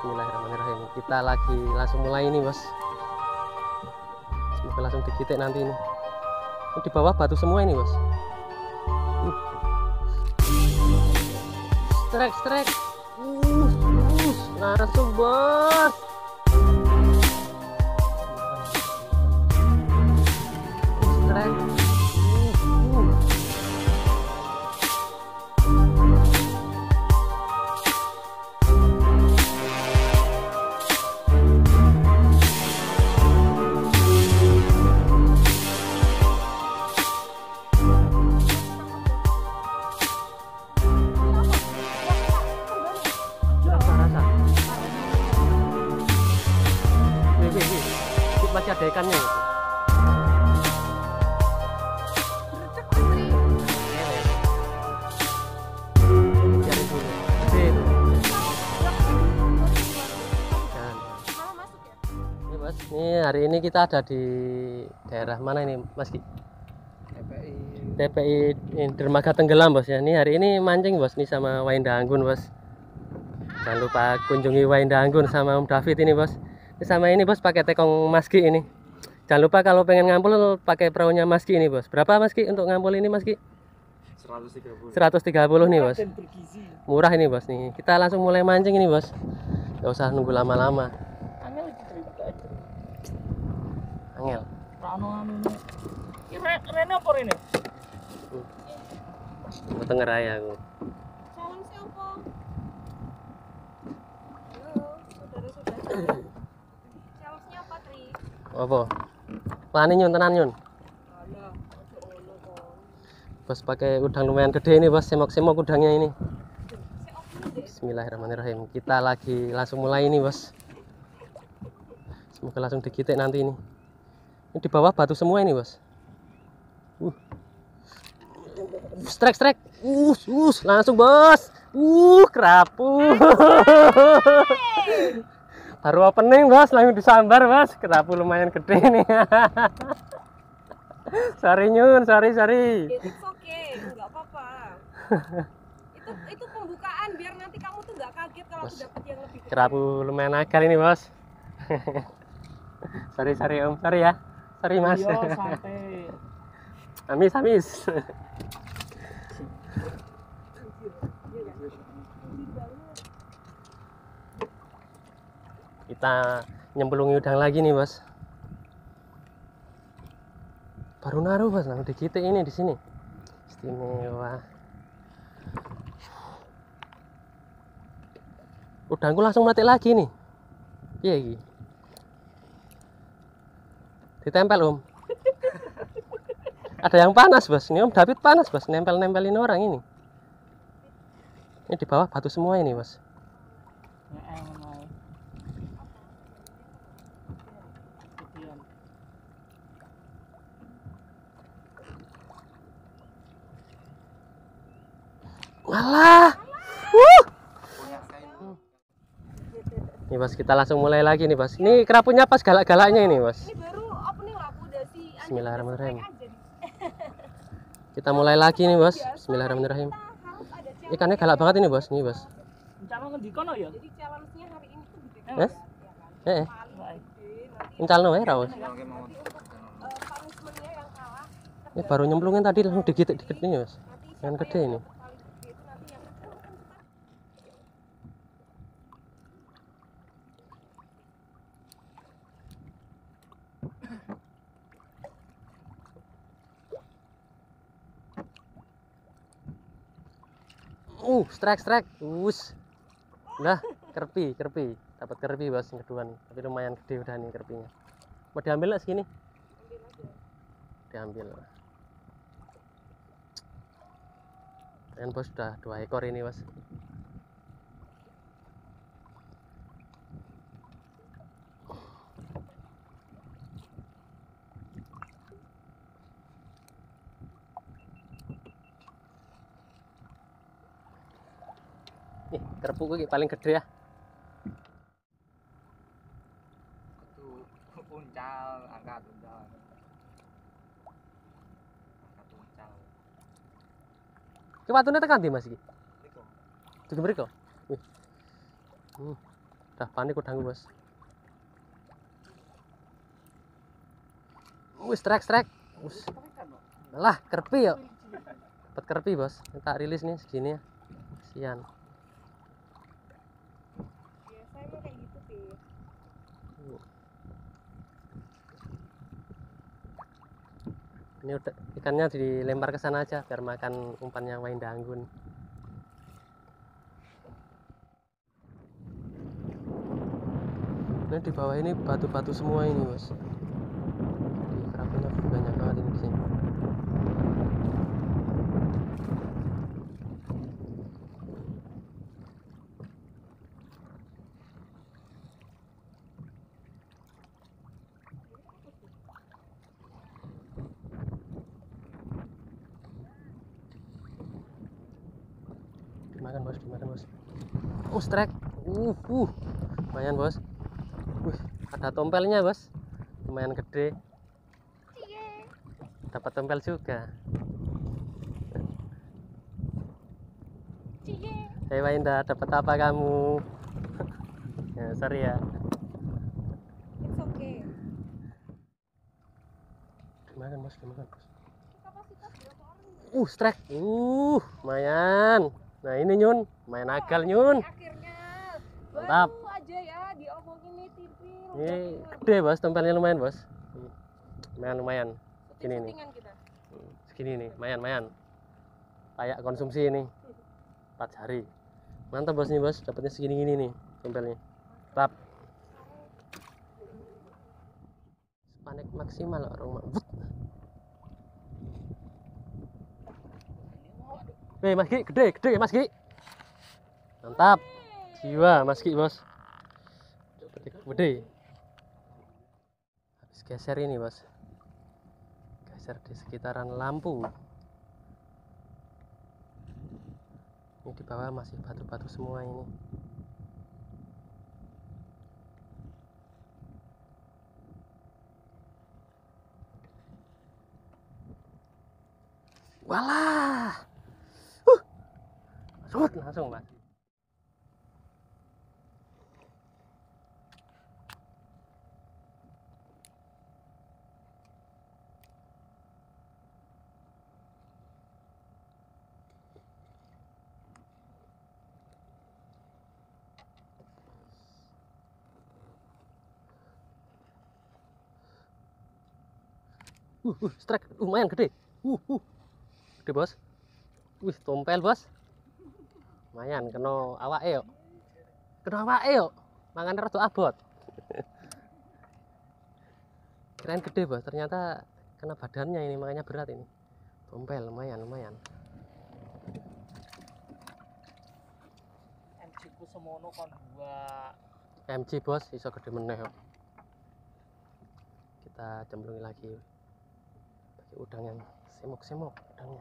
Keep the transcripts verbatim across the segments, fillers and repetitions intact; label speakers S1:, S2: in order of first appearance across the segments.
S1: Bismillahirrahmanirrahim. Kita lagi langsung mulai ini, bos. Semoga langsung digitik nanti ini. Ini di bawah batu semua ini, bos. Uh. Strek, strek. Uh, uh, langsung, bos. Strek. Masih ada ikannya gitu. Ini hari ini kita ada di daerah mana ini, Mas Ki? T P I Dermaga Tenggelam, bos ya. Ini hari ini mancing, bos, nih sama Wainda Anggun, bos. Jangan lupa kunjungi Wainda Anggun sama Om David ini, bos. Ini sama ini, bos, pakai tekong Mas Ki ini. Jangan lupa kalau pengen ngampul pakai perahunya Mas Ki ini, bos. Berapa, Mas Ki, untuk ngampul ini, Mas Ki? seratus tiga puluh nih, bos. Murah ini, bos, nih. Kita langsung mulai mancing ini, bos. Gak usah nunggu lama-lama.
S2: Angel aja.
S1: Angel.
S2: Rano anu. Rene apa rene?
S1: Mau tengah raya aku.
S3: Salam siapa? Halo, saudara-saudara. Salesnya apa, Tri?
S1: Apa? Wani nyun tenan nyun.
S3: Alah, ojo ngono kon.
S1: Bos pakai udang lumayan gede ini, bos. Semok-semok udangnya ini. Bismillahirrahmanirrahim. Kita lagi langsung mulai ini, bos. Semoga langsung digitik nanti ini. Ini di bawah batu semua ini, bos. Uh. Strek, strek. Uh, uh, langsung, bos. Uh, kerapu. Baru opening, bos, langsung disambar, bos. Kerapu lumayan gede nih. Sorry nyun, sorry, sorry.
S3: It's okay, nggak apa-apa. itu itu pembukaan biar nanti kamu tuh nggak kaget kalau aku dapet yang lebih gede.
S1: Kerapu lumayan akal ini, bos. Sorry, sorry om, sorry ya. Sorry mas.
S2: Yo, santai.
S1: Amis, amis. Kita nyemplungi udang lagi nih, bos. Baru naruh, bos, langsung digitik ini di sini. Istimewa. Udangku langsung mati lagi nih. Iya, iya. Ditempel, om. Ada yang panas, bos. Ini Om David panas, bos. Nempel-nempelin orang ini. Ini di bawah batu semua ini, bos. Walah. Wuh. Nih, bos, kita langsung mulai lagi nih, bos. Ini kerapunya pas galak-galaknya ini, bos.
S3: Ini baru opening lah, udah si
S1: Bismillahirrahmanirrahim. Kita mulai lagi nih, bos. Bismillahirrahmanirrahim. Ikannya galak banget ini, bos. Nih, bos.
S2: Calon ngendi kono ya?
S3: Jadi challenge-nya hari ini tuh gede
S1: Eh? Eh.
S3: nanti
S1: Encalno wae ra, bos.
S3: punishment-nya yang kalah.
S1: Ini baru nyemplungin tadi langsung digitik-dikit ini, bos. Yang gede ini.
S3: Paling gede itu nanti yang
S1: Uh, strike, strike. Us. Nah, kerpi, kerpi. Dapat kerpi, bos, yang kedua nih. Tapi lumayan gede udah nih kerpinya. Mau diambil nggak segini? Diambil. Dan bos sudah dua ekor ini, bos. Nih, kerupuk gue paling gede ya.
S4: Itu puncal, angkat puncal. Angkat puncal.
S1: Ki watune tekan ndi, Mas iki? Mriku. Iki mriku. Wih. Hmm. Udah panik udang bos. Wis strike strike. Wis. Lah kerpi yuk. Dapat kerpi bos. Tak rilis nih segini ya. Kasihan.
S3: Biasa emang kayak gitu sih.
S1: Ini udah ikannya dilempar ke sana aja biar makan umpannya Wain Danggun. Ini di bawah ini batu-batu semua ini bos. Jadi kerapunya banyak banget ini di sini. Dimakan bos, dimakan bos. Oh strike, uh, uh, lumayan bos. Wih, ada tompelnya bos, lumayan gede. Dapat tompel juga. Hei Wainda, dapat apa kamu? Ya, sorry ya.
S3: It's okay.
S1: Dimakan bos, dimakan bos.
S3: Kapasitas berapa orang?
S1: Uh, strike, uh, lumayan. Nah ini Nyun, main akal Nyun.
S3: Akhirnya
S1: Mantap.
S3: baru aja ya diomongin nih tipil.
S1: Ini gede bos, tompelnya lumayan bos. Lumayan lumayan. Segini nih.
S3: Syutingan kita.
S1: Segini nih, lumayan lumayan. Layak konsumsi ini. Empat hari. Mantap bos nih bos, dapatnya segini gini nih tompelnya. Tap. Panik maksimal orang. Weh Mas Ki, gede, gede Mas Ki. Mantap. Jiwa Mas Ki, bos. Gede. Habis geser ini, bos. Geser di sekitaran lampu. Ini di bawah masih batu-batu semua ini. Walah. Sud, langsung mas. Uh, uh, strike, lumayan gede. Uh, uh, gede bos. Wih, tompel bos. Lumayan, kena awake yuk. Kena awake yuk. Mangan rada abot. Keren gede bos, ternyata kena badannya ini, makanya berat ini. Tompel lumayan, lumayan.
S2: M G ku semono kon dua.
S1: M G bos, iso gede meneh yuk. Kita cemplungi lagi. Pakai udang yang semok-semok udangnya.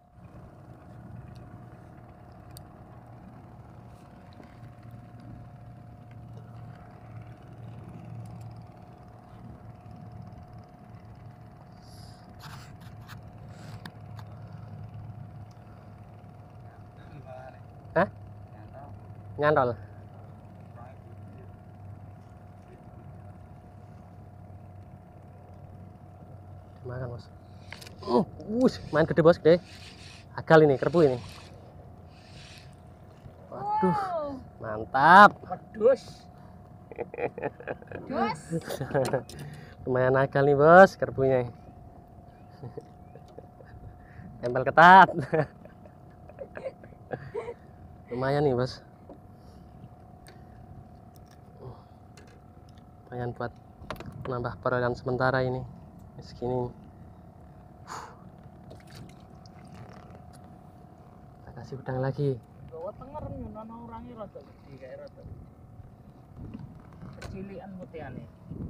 S1: Hah? Nyantol. Dimakan bos. Uh, wush, main gede bos, gede. Agal ini, kerbu ini. Waduh, mantap.
S2: Pedus.
S3: Jos.
S1: Lumayan agal nih bos, kerbunya. Tempel ketat. Lumayan nih bos. Lumayan buat menambah perolehan sementara ini. Segini. Kita kasih udang lagi.
S2: Jawa Tengah nyunan orangnya rada gede kayak rada. Kecilian mutiane.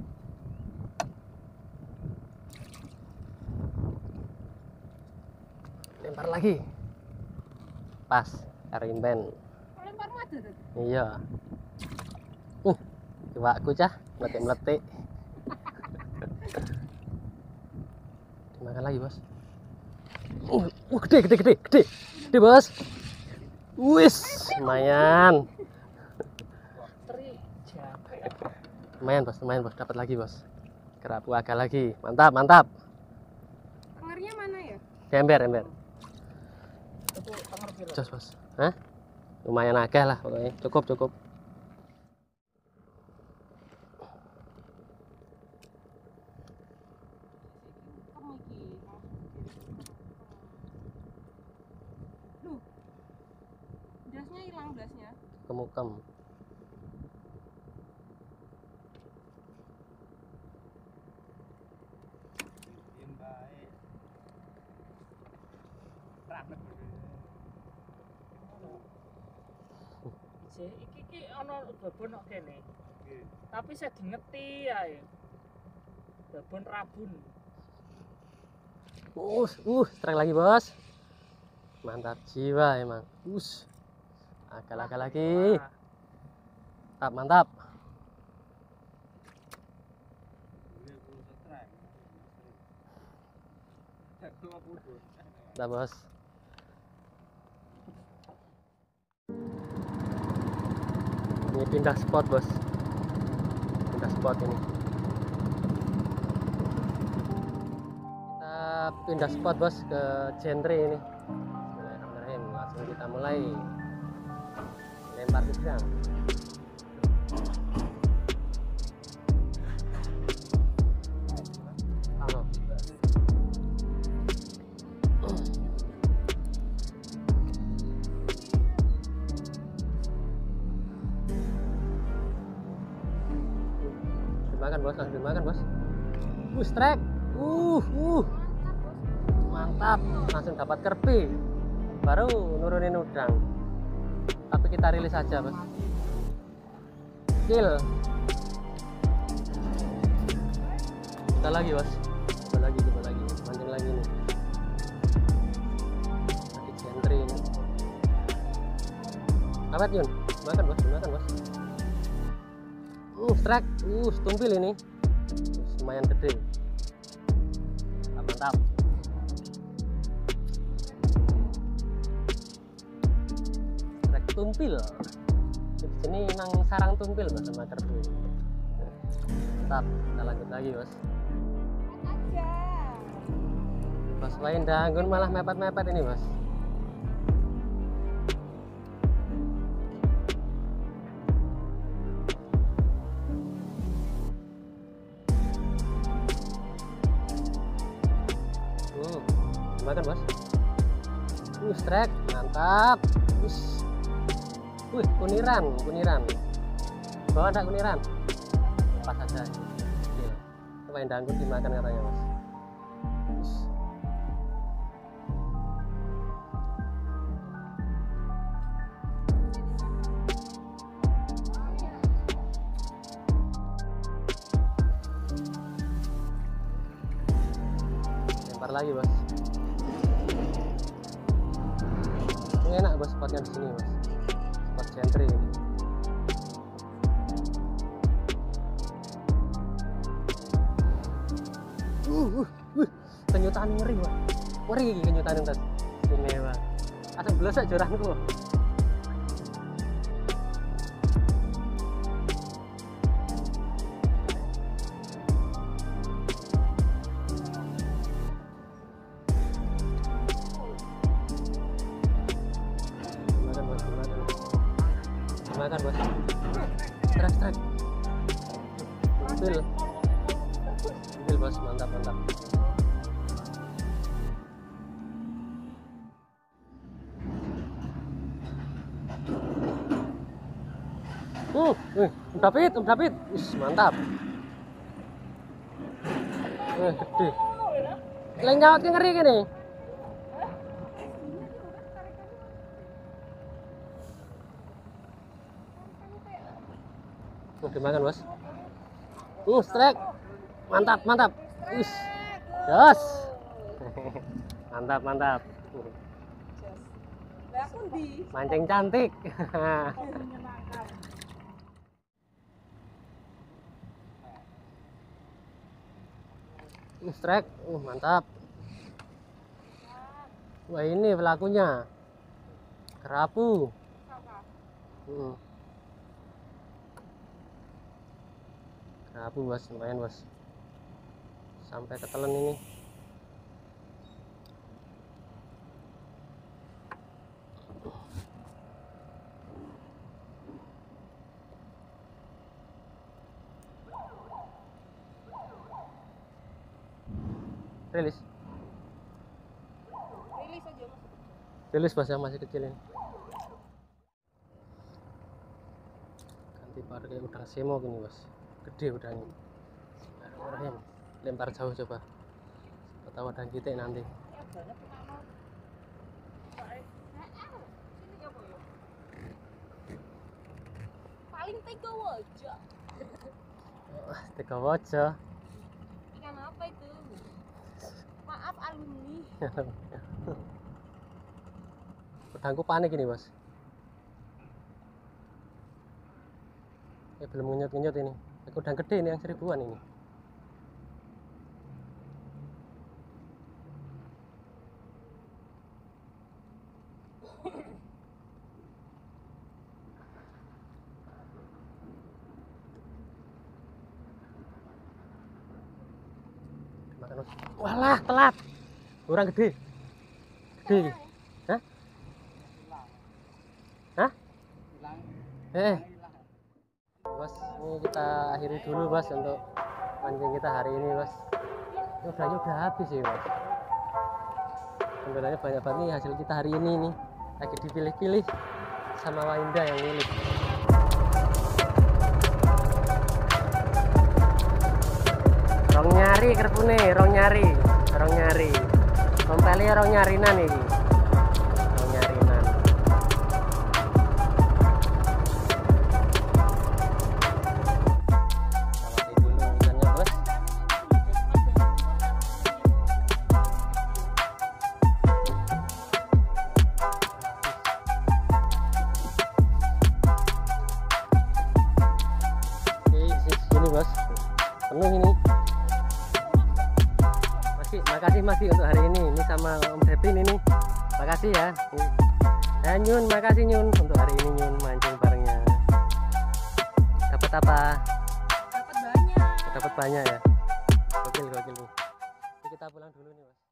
S1: Lempar lagi. Pas, karimben.
S3: Lempar madu tuh.
S1: Iya. Uh, iwakku cah, meletik-meletik. Dimakan lagi, bos. Uh, uh, gede, gede, gede, gede. Gede, bos. Wis, lumayan.
S2: Teri
S1: Lumayan bos, lumayan bos, dapat lagi bos. Kerapu agak lagi, mantap, mantap.
S3: Tengernya mana ya?
S1: Di ember, ember.
S2: Itu tenger piro?
S1: Jos bos. Hah? Lumayan agak lah pokoknya, cukup cukup.
S3: Duh, dasnya hilang dasnya.
S1: Kemukem.
S2: Ije, iki iki ana babon kok kene. Tapi saya dingeti ae. Babon rabun.
S1: Uh, uh, strike lagi bos. Mantap jiwa emang. Us. Agak-agak lagi. Mantap, mantap. Mantap bos. Ini pindah spot bos. Pindah spot ini. Kita pindah spot bos ke genre ini. Bismillahirrahmanirrahim. Langsung kita mulai lempar udang. Halo. Dimakan bos, langsung dimakan bos. Uh, strike. Uh, uh. Mantap, langsung dapat kerpi. Baru nurunin udang. Tapi kita rilis aja bos. Kill. Kita lagi bos. Coba lagi, coba lagi. Mancing lagi nih. Lagi gentry ini. Apa Yun? Makan bos, makan bos. Uh, strike. Uh, stumpil ini. Lumayan gede. Mantap. Strike tumpil. Ini nang sarang tumpil bos sama kerbu ini. Mantap. Kita lanjut lagi bos.
S3: Aja.
S1: Bos Wain Danggun malah mepet-mepet ini bos. Hmm, makan bos. Uh, strike, mantap. Us. Wih, kuniran, kuniran. Bawa ada kuniran. Pas aja. Gila. Wain Danggun dimakan katanya bos. Us. Lempar lagi bos. Ini enak bos spotnya di sini bos. Spot gentry ini. Uh, uh, uh, kenyutan ngeri bos. Ngeri iki kenyutan entar. Istimewa. Asal belosok joranku. Makan bos. Strike, strike. Ambil. Ambil bos, mantap, mantap. Uh, uh, Om David, Om David. Wis, mantap. Eh, gede. Lenggawat ki ngeri kene. Oh, dimakan bos. Uh, strike. Mantap, mantap. Us. Jos. Mantap, mantap.
S3: Lah aku di.
S1: Mancing cantik. Uh, strike. Uh, mantap. Wah, ini pelakunya. Kerapu. Hmm. abu bos, lumayan bos, sampai ketelen ini. Rilis,
S3: Rilis aja mas.
S1: rilis bos yang masih kecil ini. Ganti pakai udang semo gini bos, gede udangnya. Bismillahirrahmanirrahim. Lempar jauh coba, siapa tahu ada kita nanti.
S2: Ya banyak kemana? Pak, eh.
S3: Sini ya boy. Paling tega aja.
S1: Wah, tega wajah.
S3: Ikan apa itu? Maaf alumni.
S1: Udangku panik ini bos. Eh belum ngenyot-ngenyot ini. Aku udang gede ini yang seribuan ini. Makan bos. Walah telat. Kurang gede. Gede. Hah? Hah?
S4: Hilang.
S1: Eh.
S4: Hilang.
S1: Bos, ini kita akhiri dulu bos untuk mancing kita hari ini bos. Ini udangnya udah habis ya bos. Sebenarnya banyak banget nih hasil kita hari ini nih. Lagi dipilih-pilih sama Wainda yang milih. Rong nyari kerpune, rong nyari, rong nyari. Kompeli rong nyarinan iki. Rong nyarinan. Awasi dulu ikannya bos. Oke, sini bos. Penuh ini. Masih, makasih masih untuk hari ini. Ini sama Om Depin ini. Makasih ya. Ya Nyun, makasih Nyun untuk hari ini Nyun mancing barengnya. Dapat apa?
S3: Dapat banyak.
S1: Dapat banyak ya. Gokil gokil nih. Jadi kita pulang dulu nih, Mas.